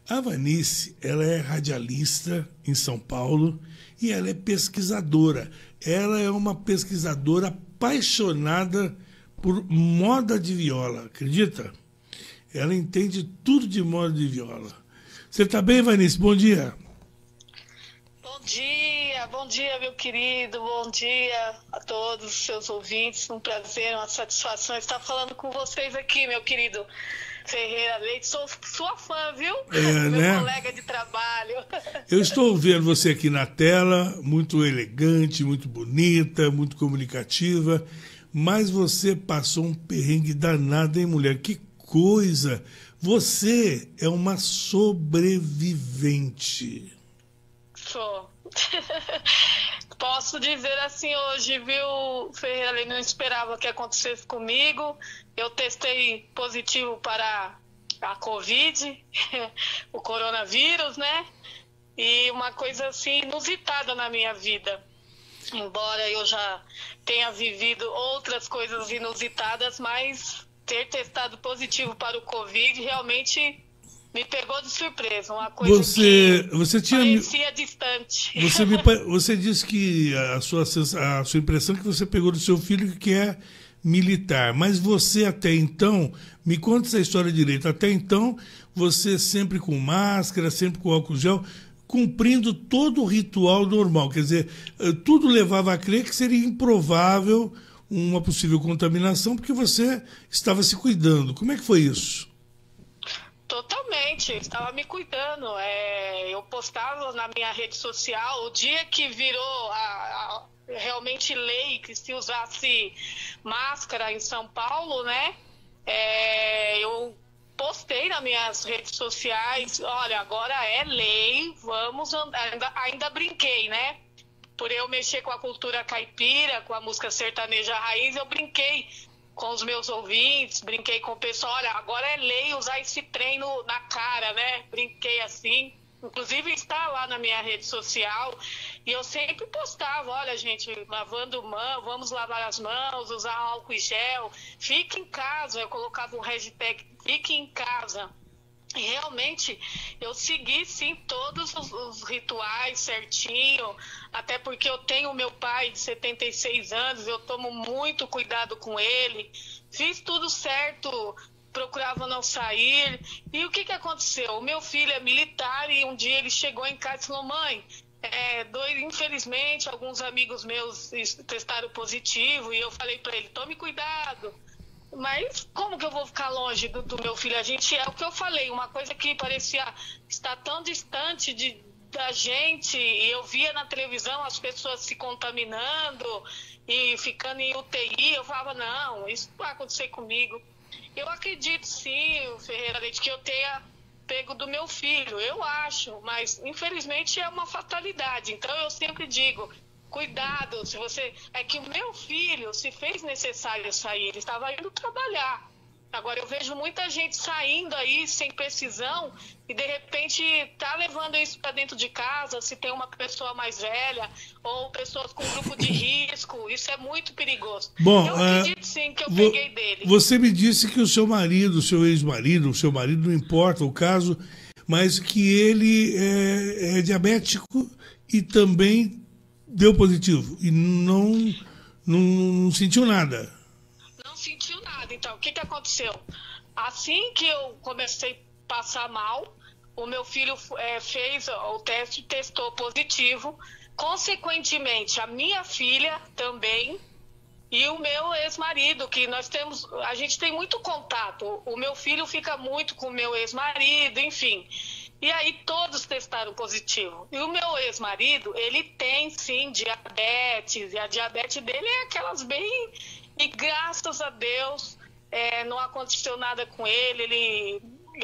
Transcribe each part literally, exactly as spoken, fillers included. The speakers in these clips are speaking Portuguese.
A Vanice, ela é radialista em São Paulo e ela é pesquisadora. Ela é uma pesquisadora apaixonada por moda de viola, acredita? Ela entende tudo de moda de viola. Você está bem, Vanice? Bom dia. Bom dia, bom dia, meu querido. Bom dia a todos os seus ouvintes. Um prazer, uma satisfação estar falando com vocês aqui, meu querido Ferreira Leite. Sou sua fã, viu? É, meu né? colega de trabalho. Eu estou vendo você aqui na tela, muito elegante, muito bonita, muito comunicativa, mas você passou um perrengue danado, hein, mulher? Que coisa! Você é uma sobrevivente. Sou. Posso dizer assim hoje, viu, Ferreira Leite? Não esperava que acontecesse comigo. Eu testei positivo para a Covid, o coronavírus, né? E uma coisa assim inusitada na minha vida. Embora eu já tenha vivido outras coisas inusitadas, mas ter testado positivo para o Covid realmente me pegou de surpresa. Uma coisa Você, que você tinha, parecia distante. Você, me, você disse que a sua, a sua impressão é que você pegou do seu filho que é militar, mas você até então, me conta essa história direito, até então você sempre com máscara, sempre com álcool gel, cumprindo todo o ritual normal, quer dizer, tudo levava a crer que seria improvável uma possível contaminação, porque você estava se cuidando. Como é que foi isso? Totalmente, estava me cuidando. É, eu postava na minha rede social, o dia que virou a, a, realmente lei que se usasse máscara em São Paulo, né? É, eu postei nas minhas redes sociais, olha, agora é lei, vamos andar. Ainda, ainda brinquei, né? Por eu mexer com a cultura caipira, com a música sertaneja raiz, eu brinquei com os meus ouvintes, brinquei com o pessoal, olha, agora é lei usar esse treino na cara, né? Brinquei assim, inclusive está lá na minha rede social, e eu sempre postava, olha, gente, lavando mão, vamos lavar as mãos, usar álcool e gel, fique em casa, eu colocava um hashtag, fique em casa. E realmente eu segui sim todos os, os rituais certinho, até porque eu tenho meu pai de setenta e seis anos, eu tomo muito cuidado com ele, fiz tudo certo, procurava não sair. E o que que aconteceu? O meu filho é militar e um dia ele chegou em casa e falou, mãe, é, dois, infelizmente alguns amigos meus testaram positivo, e eu falei para ele, tome cuidado. Mas como que eu vou ficar longe do, do meu filho? A gente, é o que eu falei, uma coisa que parecia estar tão distante de, da gente, e eu via na televisão as pessoas se contaminando e ficando em U T I, eu falava, não, isso vai acontecer comigo. Eu acredito sim, Ferreira Leite, que eu tenha pego do meu filho, eu acho, mas infelizmente é uma fatalidade, então eu sempre digo, cuidado, se você... É que o meu filho se fez necessário sair, ele estava indo trabalhar. Agora eu vejo muita gente saindo aí sem precisão e de repente tá levando isso para dentro de casa, se tem uma pessoa mais velha ou pessoas com grupo de risco, isso é muito perigoso. Bom, eu acredito uh, sim que eu vo peguei dele. Você me disse que o seu marido, o seu ex-marido, o seu marido, não importa o caso, mas que ele é, é diabético e também deu positivo e não, não, não sentiu nada. Não sentiu nada. Então, o que que aconteceu? Assim que eu comecei a passar mal, o meu filho é, fez o teste, testou positivo. Consequentemente, a minha filha também e o meu ex-marido, que nós temos, a gente tem muito contato. O meu filho fica muito com o meu ex-marido, enfim. E aí todos testaram positivo. E o meu ex-marido, ele tem sim diabetes, e a diabetes dele é aquelas bem... E graças a Deus é, não aconteceu nada com ele, ele,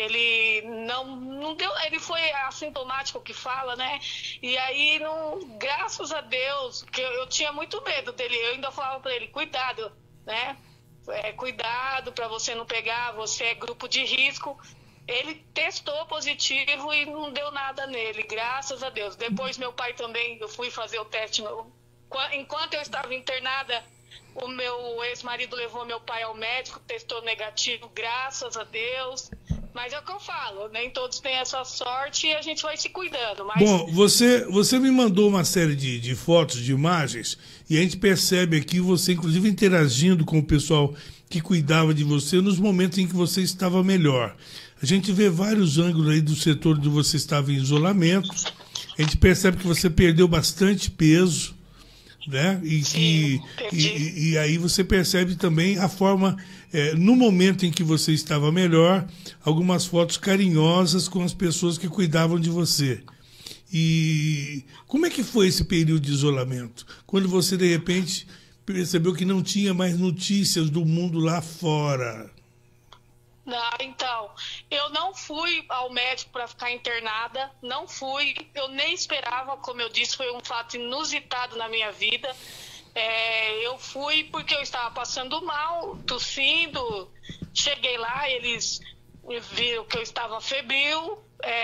ele não, não deu, ele foi assintomático que fala, né? E aí, não, graças a Deus, que eu, eu tinha muito medo dele, eu ainda falava para ele, cuidado, né? É, cuidado para você não pegar, você é grupo de risco. Ele testou positivo e não deu nada nele, graças a Deus. Depois meu pai também, eu fui fazer o teste. No... Enquanto eu estava internada, o meu ex-marido levou meu pai ao médico, testou negativo, graças a Deus. Mas é o que eu falo, nem todos têm essa sorte e a gente vai se cuidando. Mas... Bom, você, você me mandou uma série de, de fotos, de imagens, e a gente percebe aqui você, inclusive, interagindo com o pessoal que cuidava de você nos momentos em que você estava melhor. A gente vê vários ângulos aí do setor onde você estava em isolamento. A gente percebe que você perdeu bastante peso, né? E, Sim, que, e, e aí você percebe também a forma, é, no momento em que você estava melhor, algumas fotos carinhosas com as pessoas que cuidavam de você. E como é que foi esse período de isolamento? Quando você, de repente, percebeu que não tinha mais notícias do mundo lá fora? Não, então, eu não fui ao médico para ficar internada, não fui, eu nem esperava, como eu disse, foi um fato inusitado na minha vida. É, eu fui porque eu estava passando mal, tossindo, cheguei lá, eles viram que eu estava febril,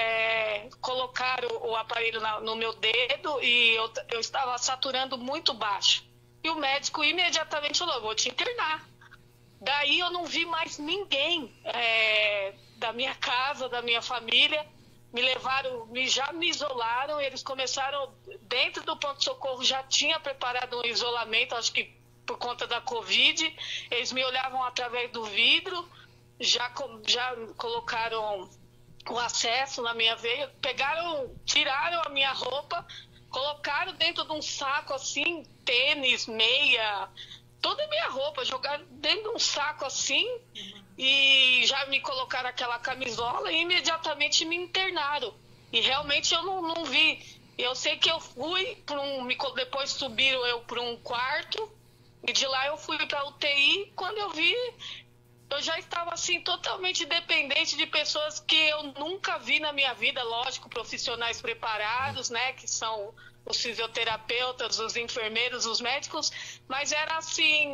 é, colocaram o aparelho na, no meu dedo e eu, eu estava saturando muito baixo. E o médico imediatamente falou, vou te internar. Daí eu não vi mais ninguém é, da minha casa, da minha família. Me levaram, me, já me isolaram. Eles começaram, dentro do pronto-socorro, já tinha preparado um isolamento, acho que por conta da Covid. Eles me olhavam através do vidro, já, já colocaram o acesso na minha veia, pegaram, tiraram a minha roupa, colocaram dentro de um saco assim, tênis, meia... toda a minha roupa, jogaram dentro de um saco assim, uhum. E já me colocaram aquela camisola e imediatamente me internaram. E realmente eu não, não vi. Eu sei que eu fui, para um, depois subiram eu para um quarto, e de lá eu fui para a U T I. Quando eu vi, eu já estava assim totalmente dependente de pessoas que eu nunca vi na minha vida, lógico, profissionais preparados, né, que são... os fisioterapeutas, os enfermeiros, os médicos, mas era assim,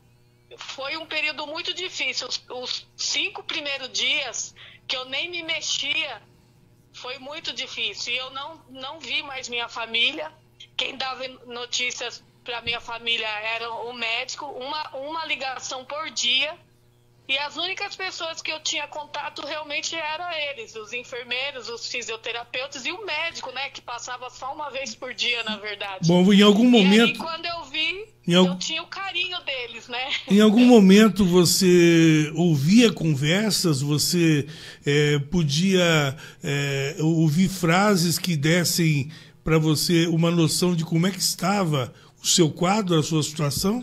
foi um período muito difícil. Os, os cinco primeiros dias que eu nem me mexia, foi muito difícil. E eu não, não vi mais minha família. Quem dava notícias para minha família era o médico, uma, uma ligação por dia. E as únicas pessoas que eu tinha contato realmente eram eles, os enfermeiros, os fisioterapeutas e o médico, né, que passava só uma vez por dia, na verdade. Bom, em algum momento... E aí, quando eu vi, em eu al... tinha o carinho deles, né? Em algum momento você ouvia conversas, você é, podia é, ouvir frases que dessem para você uma noção de como é que estava o seu quadro, a sua situação?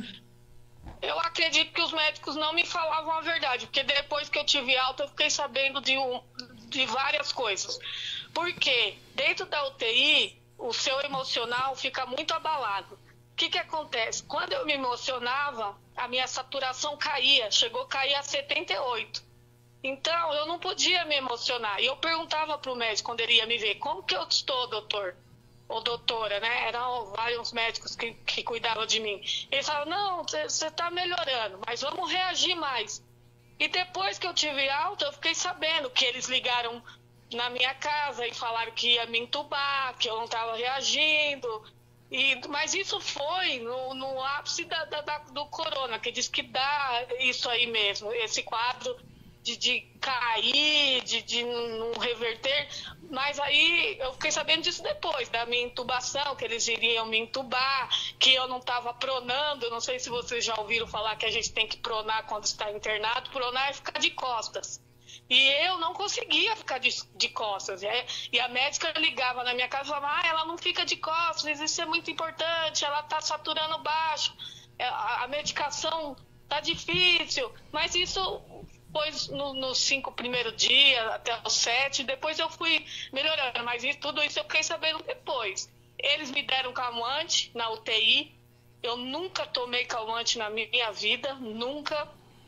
Eu acredito que os médicos não me falavam a verdade, porque depois que eu tive alta, eu fiquei sabendo de, um, de várias coisas. Porque dentro da U T I, o seu emocional fica muito abalado. O que que acontece? Quando eu me emocionava, a minha saturação caía, chegou a cair a setenta e oito. Então, eu não podia me emocionar. E eu perguntava para o médico, quando ele ia me ver, como que eu estou, doutor? Ou doutora, né? Eram vários médicos que, que cuidavam de mim. Eles falavam, não, você está melhorando, mas vamos reagir mais. E depois que eu tive alta, eu fiquei sabendo que eles ligaram na minha casa e falaram que ia me entubar, que eu não estava reagindo. E, mas isso foi no, no ápice da, da, da, do corona, que diz que dá isso aí mesmo, esse quadro de, de cair, de, de não reverter. Mas aí eu fiquei sabendo disso depois, da minha intubação, que eles iriam me intubar, que eu não estava pronando. Eu não sei se vocês já ouviram falar que a gente tem que pronar quando está internado. Pronar é ficar de costas. E eu não conseguia ficar de, de costas. É? E a médica ligava na minha casa e falava, ah, ela não fica de costas, isso é muito importante, ela está saturando baixo, a, a medicação está difícil. Mas isso... Depois, nos no cinco primeiros dias, até os sete, depois eu fui melhorando, mas isso, tudo isso eu fiquei sabendo depois. Eles me deram calmante na U T I, eu nunca tomei calmante na minha vida, nunca.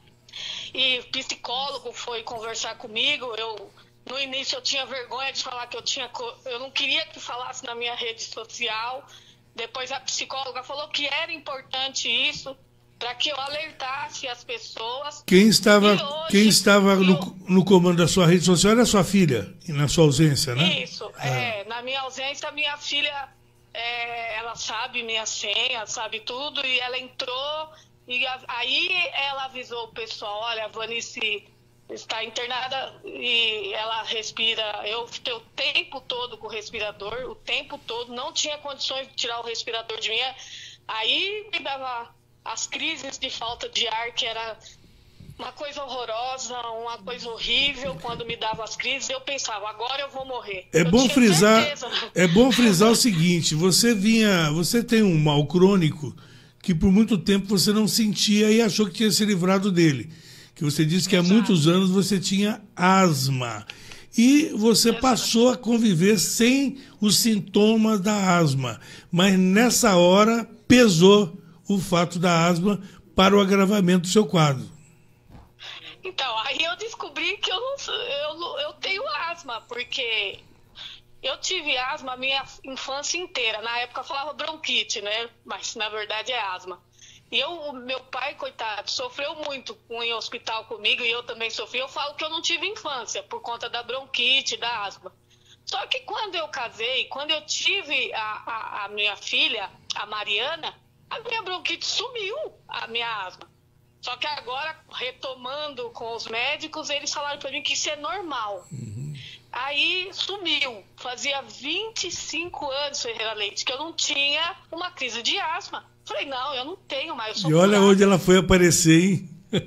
E o psicólogo foi conversar comigo, eu, no início eu tinha vergonha de falar que eu tinha, eu não queria que falasse na minha rede social, depois a psicóloga falou que era importante isso, para que eu alertasse as pessoas. Quem estava, hoje, quem estava no, eu... no comando da sua rede social era a sua filha, na sua ausência, né? Isso, ah. é, na minha ausência, minha filha, é, ela sabe minha senha, sabe tudo, e ela entrou, e a, aí ela avisou o pessoal, olha, a Vanice está internada e ela respira, eu fiquei o tempo todo com o respirador, o tempo todo, não tinha condições de tirar o respirador de mim. Aí me dava as crises de falta de ar, que era uma coisa horrorosa, uma coisa horrível. Quando me dava as crises, eu pensava, agora eu vou morrer. É eu bom frisar, certeza. é bom frisar o seguinte, você vinha, você tem um mal crônico que por muito tempo você não sentia e achou que tinha se livrado dele. Que você disse que há Exato. muitos anos você tinha asma. E você Exato. passou a conviver sem os sintomas da asma. Mas nessa hora pesou o fato da asma para o agravamento do seu quadro. Então, aí eu descobri que eu, não, eu, eu tenho asma, porque eu tive asma a minha infância inteira. Na época eu falava bronquite, né? Mas na verdade é asma. E eu, o meu pai, coitado, sofreu muito em hospital comigo, e eu também sofri. Eu falo que eu não tive infância por conta da bronquite, da asma. Só que quando eu casei, quando eu tive a, a, a minha filha, a Mariana, a minha bronquite sumiu, a minha asma. Só que agora, retomando com os médicos, eles falaram para mim que isso é normal. Uhum. Aí sumiu. Fazia vinte e cinco anos, Ferreira Leite, que eu não tinha uma crise de asma. Falei, não, eu não tenho mais. Eu sou e olha curada. Onde ela foi aparecer, hein?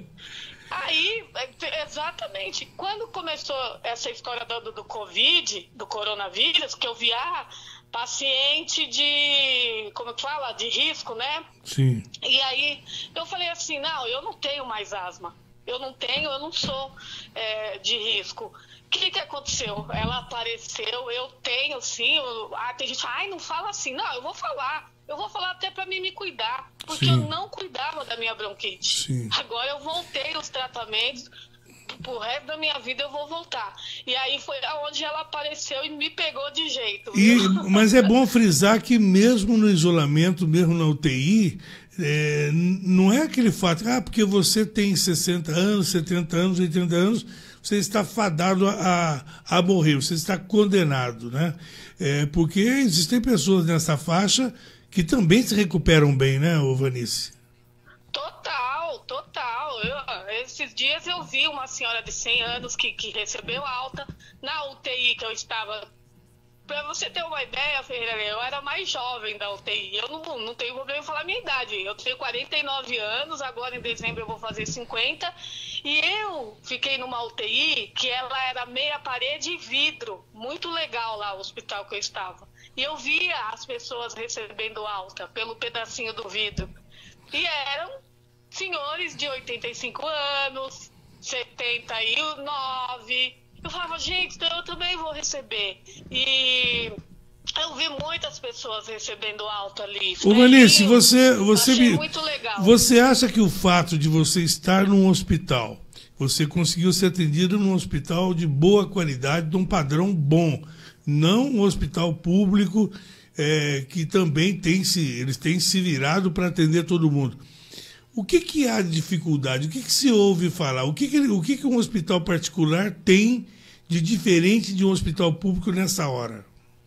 Aí, exatamente, quando começou essa história do, do Covid, do coronavírus, que eu vi, ah, paciente de, como que fala, de risco, né? Sim. E aí eu falei assim, não, eu não tenho mais asma. Eu não tenho, eu não sou é, de risco. O que que aconteceu? Ela apareceu, eu tenho sim, eu, ah, tem gente, ai, não fala assim. Não, eu vou falar. Eu vou falar até para mim me cuidar, porque Sim. eu não cuidava da minha bronquite. Sim. Agora eu voltei os tratamentos, pro resto da minha vida eu vou voltar. E aí foi aonde ela apareceu e me pegou de jeito. E, mas é bom frisar que mesmo no isolamento, mesmo na U T I, é, não é aquele fato, ah, porque você tem sessenta anos, setenta anos, oitenta anos, você está fadado a, a morrer, você está condenado, né? É, porque existem pessoas nessa faixa que também se recuperam bem, né, Vanice? Total, total. Eu, esses dias eu vi uma senhora de cem anos que, que recebeu alta na U T I que eu estava. Para você ter uma ideia, Ferreira, eu era mais jovem da U T I. Eu não, não tenho problema em falar a minha idade. Eu tenho quarenta e nove anos, agora em dezembro eu vou fazer cinquenta. E eu fiquei numa U T I que ela era meia parede e vidro. Muito legal lá o hospital que eu estava. E eu via as pessoas recebendo alta pelo pedacinho do vidro. E eram senhores de oitenta e cinco anos, setenta e nove. Eu falava, gente, então eu também vou receber. E eu vi muitas pessoas recebendo alta ali. Ô, Vanice, você, você, achei me... muito legal. Você acha que o fato de você estar num hospital, você conseguiu ser atendido num hospital de boa qualidade, de um padrão bom, não um hospital público é, que também tem se, eles têm se virado para atender todo mundo. O que, que há de dificuldade? O que, que se ouve falar? O, que, que, o que, que um hospital particular tem de diferente de um hospital público nessa hora?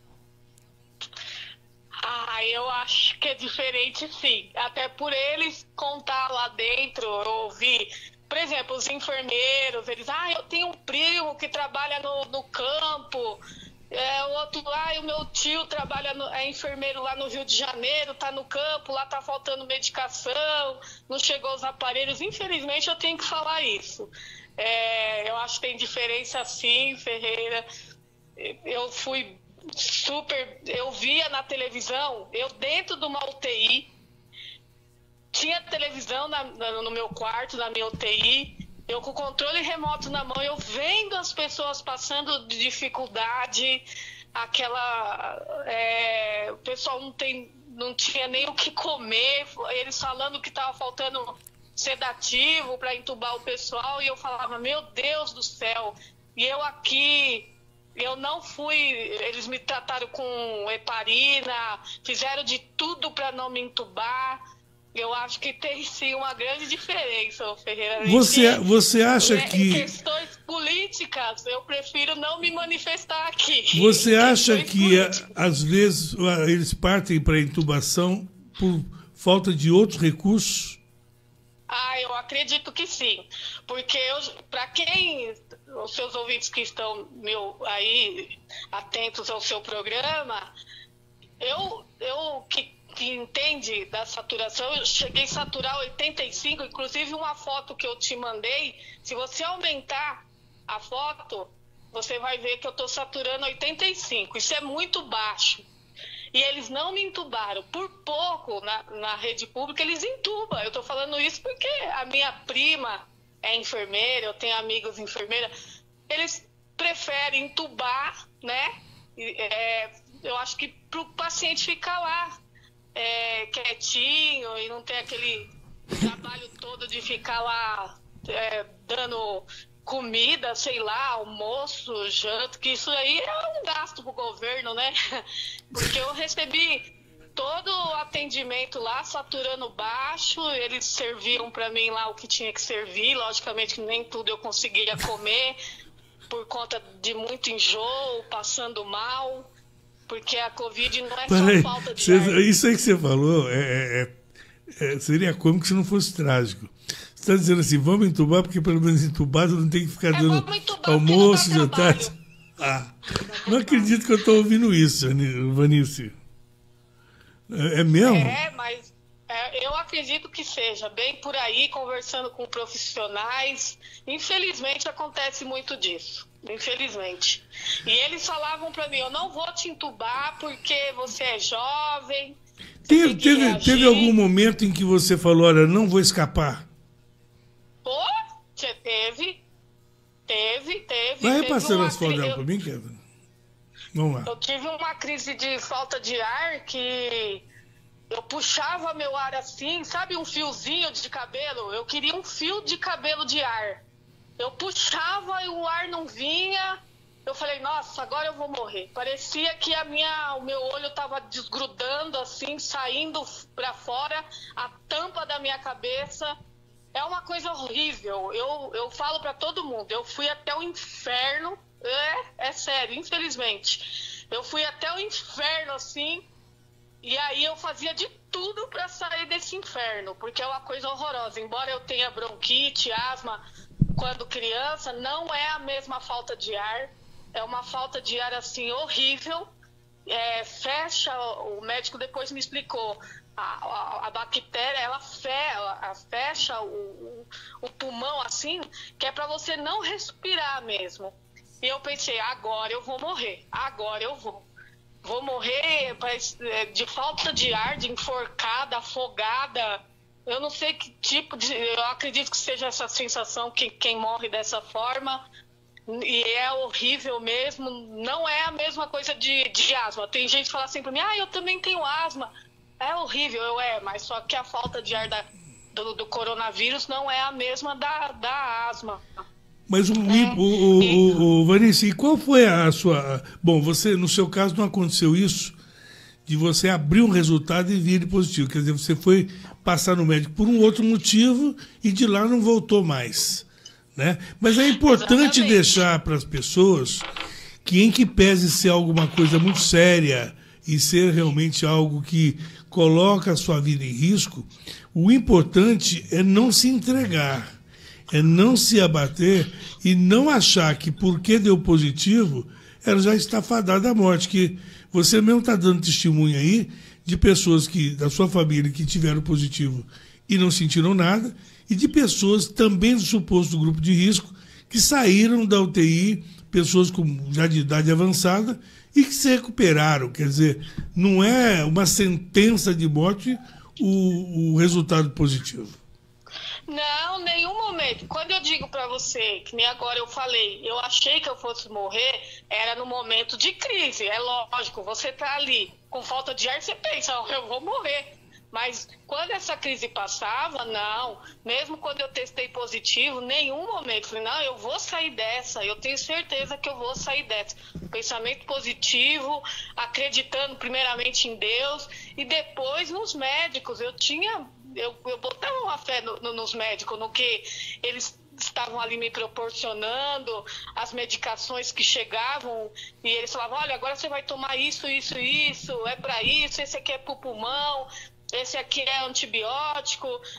Ah, eu acho que é diferente, sim. Até por eles contar lá dentro, eu ouvi, por exemplo, os enfermeiros, eles, ah, eu tenho um primo que trabalha no, no campo, é, o outro lá, e o meu tio trabalha, no, é enfermeiro lá no Rio de Janeiro, tá no campo, lá tá faltando medicação, não chegou os aparelhos. Infelizmente eu tenho que falar isso. É, eu acho que tem diferença sim, Ferreira. Eu fui super, eu via na televisão, eu dentro de uma U T I, tinha televisão na, no meu quarto, na minha U T I, eu com o controle remoto na mão, eu vendo as pessoas passando de dificuldade, aquela, é, o pessoal não, tem, não tinha nem o que comer, eles falando que estava faltando sedativo para entubar o pessoal, e eu falava, meu Deus do céu, e eu aqui, eu não fui, eles me trataram com heparina, fizeram de tudo para não me entubar. Eu acho que tem sim uma grande diferença, Ferreira. Você, você acha é, que... Em questões políticas, eu prefiro não me manifestar aqui. Você acha que, políticas. às vezes, eles partem para a intubação por falta de outros recursos? Ah, eu acredito que sim. Porque para quem, os seus ouvintes que estão meu, aí atentos ao seu programa, eu, eu que, que entende da saturação, eu cheguei a saturar oitenta e cinco, inclusive uma foto que eu te mandei, se você aumentar a foto, você vai ver que eu estou saturando oitenta e cinco, isso é muito baixo. E eles não me entubaram. Por pouco, na, na rede pública, eles entubam. Eu estou falando isso porque a minha prima é enfermeira, eu tenho amigos enfermeiras. Eles preferem entubar, né? É, eu acho que para o paciente ficar lá é, quietinho e não ter aquele trabalho todo de ficar lá é, dando comida, sei lá, almoço, janta, que isso aí é um gasto pro governo, né? Porque eu recebi todo o atendimento lá, saturando baixo, eles serviam para mim lá o que tinha que servir, logicamente que nem tudo eu conseguia comer, por conta de muito enjoo, passando mal, porque a Covid não é Peraí, só falta de cê, ar. Isso aí que você falou é, é, é, seria cômico se não fosse trágico. Você está dizendo assim, vamos entubar, porque pelo menos entubado não tem que ficar É, dando almoço, jantar. Ah, não acredito que eu estou ouvindo isso, Vanice. É, é mesmo? É, mas é, eu acredito que seja bem por aí, conversando com profissionais. Infelizmente acontece muito disso. Infelizmente. E eles falavam para mim, eu não vou te entubar porque você é jovem. Teve, teve, teve algum momento em que você falou, olha, não vou escapar? Pô, teve, teve, teve. Vai teve passando uma as fotos cri... para mim, Kevin. Vamos lá. Eu tive uma crise de falta de ar que eu puxava meu ar assim, sabe um fiozinho de cabelo? Eu queria um fio de cabelo de ar. Eu puxava e o ar não vinha. Eu falei, nossa, agora eu vou morrer. Parecia que a minha, o meu olho estava desgrudando assim, saindo para fora, a tampa da minha cabeça. É uma coisa horrível. Eu, eu falo para todo mundo, eu fui até o inferno. É, é sério, infelizmente. Eu fui até o inferno, assim, e aí eu fazia de tudo para sair desse inferno, porque é uma coisa horrorosa. Embora eu tenha bronquite, asma, quando criança, não é a mesma falta de ar. É uma falta de ar, assim, horrível. É, fecha, o médico depois me explicou, a, a, a bactéria, ela, fe, ela fecha o, o, o pulmão, assim, que é para você não respirar mesmo. E eu pensei, agora eu vou morrer, agora eu vou. Vou morrer de falta de ar, de enforcada, afogada. Eu não sei que tipo de... Eu acredito que seja essa sensação que quem morre dessa forma. E é horrível mesmo. Não é a mesma coisa de, de asma. Tem gente que fala assim pra mim, ah, eu também tenho asma. É horrível, eu é, mas só que a falta de ar da, do, do coronavírus não é a mesma da, da asma. Mas o, é, o, o, o, o Vanice, qual foi a sua... Bom, você, no seu caso, não aconteceu isso de você abrir um resultado e vir ele positivo. Quer dizer, você foi passar no médico por um outro motivo e de lá não voltou mais. Né? Mas é importante Exatamente. deixar para as pessoas que, em que pese ser alguma coisa muito séria e ser realmente algo que coloca a sua vida em risco, o importante é não se entregar. É não se abater e não achar que porque deu positivo, ela já está fadada à morte. Que você mesmo está dando testemunho aí de pessoas que, da sua família que tiveram positivo e não sentiram nada, e de pessoas também do suposto grupo de risco que saíram da U T I, pessoas com, já de idade avançada, e que se recuperaram. Quer dizer, não é uma sentença de morte o, o resultado positivo. Não, nenhum momento. Quando eu digo pra você, que nem agora eu falei, eu achei que eu fosse morrer, era no momento de crise. É lógico, você tá ali com falta de ar, você pensa, oh, eu vou morrer. Mas quando essa crise passava, não. Mesmo quando eu testei positivo, nenhum momento. Falei, não, eu vou sair dessa, eu tenho certeza que eu vou sair dessa. Pensamento positivo, acreditando primeiramente em Deus e depois nos médicos. Eu tinha... Eu, eu botava uma fé no, no, nos médicos, no que eles estavam ali me proporcionando, as medicações que chegavam, e eles falavam, olha, agora você vai tomar isso, isso, isso, é para isso, esse aqui é pro pulmão, esse aqui é antibiótico.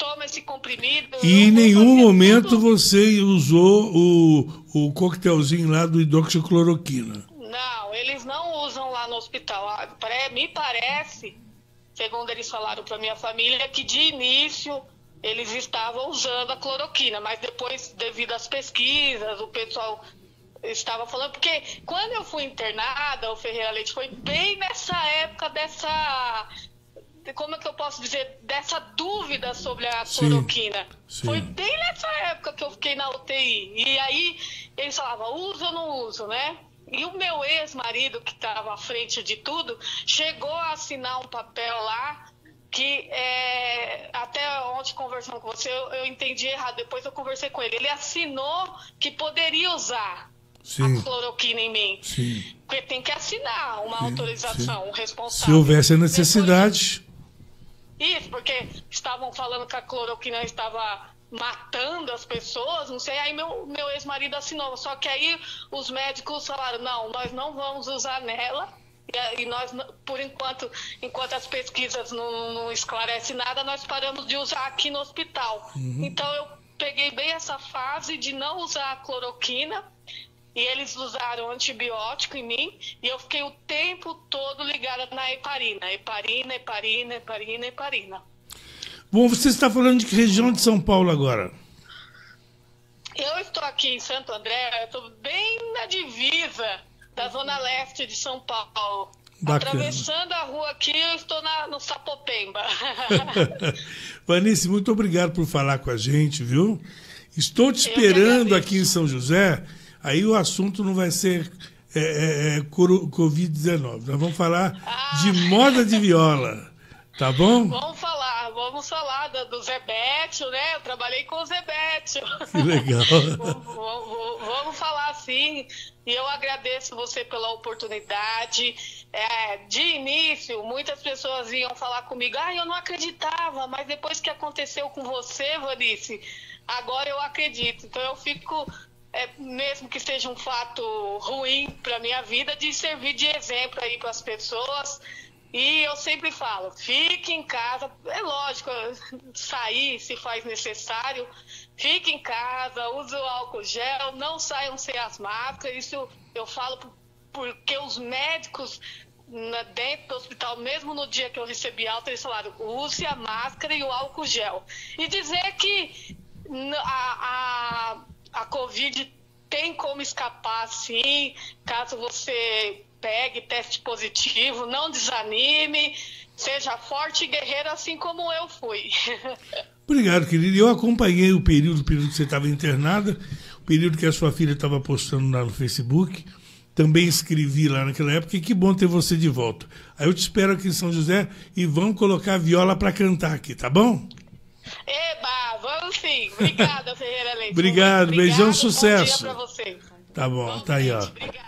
toma esse comprimido. E em eu vou nenhum fazer momento tudo. você usou o, o coquetelzinho lá do hidroxicloroquina. Não, eles não usam lá no hospital. Ah, pare- Me parece, segundo eles falaram para minha família, que de início eles estavam usando a cloroquina, mas depois, devido às pesquisas, o pessoal estava falando, porque quando eu fui internada, o Ferreira Leite, foi bem nessa época dessa, como é que eu posso dizer, dessa dúvida sobre a Sim, cloroquina. sim. Foi bem nessa época que eu fiquei na U T I. E aí eles falavam, usa ou não uso, né? E o meu ex-marido, que estava à frente de tudo, chegou a assinar um papel lá que, é, até ontem conversando com você, eu, eu entendi errado, depois eu conversei com ele. Ele assinou que poderia usar Sim. a cloroquina em mim. Sim. Porque tem que assinar uma Sim, autorização, sim. um responsável. Se houvesse a necessidade. Depois, isso, porque estavam falando que a cloroquina estava matando as pessoas, não sei, aí meu, meu ex-marido assinou. Só que aí os médicos falaram, não, nós não vamos usar nela. E nós, por enquanto, enquanto as pesquisas não, não esclarecem nada, nós paramos de usar aqui no hospital. Uhum. Então, eu peguei bem essa fase de não usar a cloroquina, e eles usaram antibiótico em mim, e eu fiquei o tempo todo ligada na heparina. Heparina, heparina, heparina, heparina. Bom, você está falando de que região de São Paulo agora? Eu estou aqui em Santo André, eu estou bem na divisa da Zona Leste de São Paulo. Bacana. Atravessando a rua aqui, eu estou na, no Sapopemba. Vanice, muito obrigado por falar com a gente, viu? Estou te esperando aqui em São José, aí o assunto não vai ser é, é, é, covid dezenove. Nós vamos falar ah. de moda de viola, tá bom? Vamos falar, vamos falar do, do Zé Bétio, né? Eu trabalhei com o Zé Bétio. Que legal. vamos, vamos, vamos falar sim. E eu agradeço você pela oportunidade. É, de início, muitas pessoas iam falar comigo, ah, eu não acreditava, mas depois que aconteceu com você, Vanice, agora eu acredito. Então eu fico, é, mesmo que seja um fato ruim para a minha vida, de servir de exemplo aí para as pessoas. E eu sempre falo, fique em casa, é lógico, sair se faz necessário, fique em casa, use o álcool gel, não saiam sem as máscaras. Isso eu falo porque os médicos dentro do hospital, mesmo no dia que eu recebi alta, eles falaram, use a máscara e o álcool gel. E dizer que a, a, a Covid tem como escapar, sim, caso você pegue teste positivo, não desanime, seja forte e guerreiro, assim como eu fui. Obrigado, querido. Eu acompanhei o período, o período que você estava internada, o período que a sua filha estava postando lá no Facebook. Também escrevi lá naquela época, e que bom ter você de volta. Aí eu te espero aqui em São José e vamos colocar a viola para cantar aqui, tá bom? Eba, vamos sim. Obrigada, Ferreira Leite. Obrigado, Obrigado, beijão, sucesso. Bom dia pra você. Tá bom, bom tá aí, ó. Obrigada.